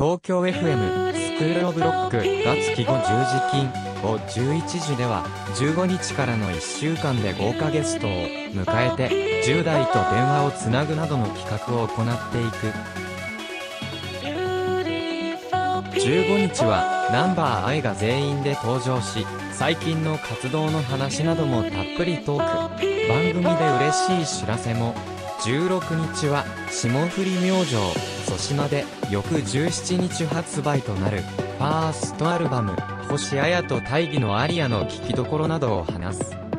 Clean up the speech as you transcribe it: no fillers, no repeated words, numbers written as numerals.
東京 FM、スクールオブロックが月510時金を11時では、15日からの1週間で豪華ゲストを迎えて、10代と電話をつなぐなどの企画を行っていく。15日は、ナンバーアイが全員で登場し、最近の活動の話などもたっぷりトーク。番組で嬉しい知らせも。16日は、霜降り明星、粗品で、翌17日発売となる、ファーストアルバム、星綾と大義のアリアの聴きどころなどを話す。